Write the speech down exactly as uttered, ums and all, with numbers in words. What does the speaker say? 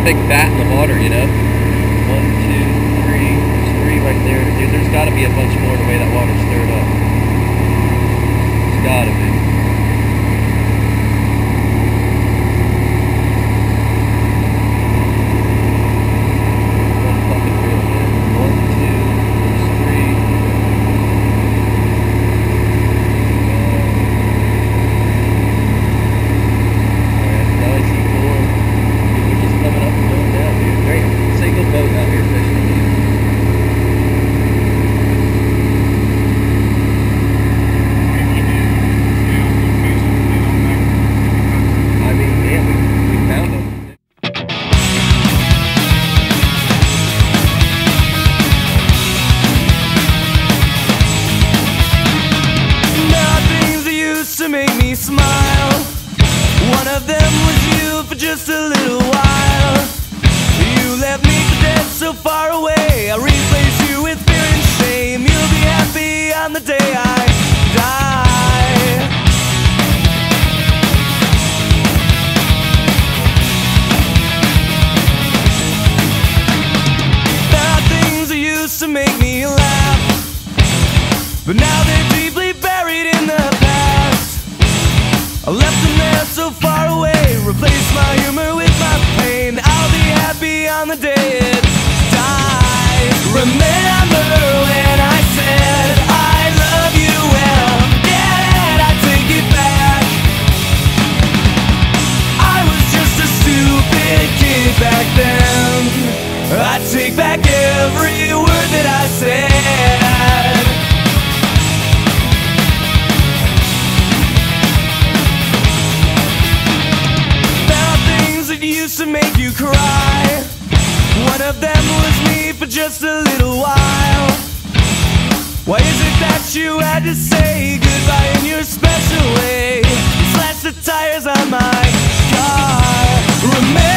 big fat in the water, you know? One, two, three, there's three right there. Dude, there's gotta be a bunch more the way that water's stirred up. There's gotta be. One fucking reel, man. One, two, there's three. Alright, now I see four. Dude, we're just coming up and going down, dude. Great single boat out here fishing, dude. I mean, yeah, we, we found them. There are things that used to make me smile. One of them was you for just a little while. You left me for dead so far away. I replaced you with fear and shame. You'll be happy on the day I die. There are things that used to make me laugh, but now they're deeply buried in the past. I left them there so far away, replaced my humor with my pain. I'll be happy on the day it dies. Remember when I said I love you? Well, forget it, I take it back. I was just a stupid kid back then. I take back every word that I said. There are things that used to make you cry. One of them was me for just a little while. Why is it that you had to say goodbye in your special way? You slashed the tires on my car. Remember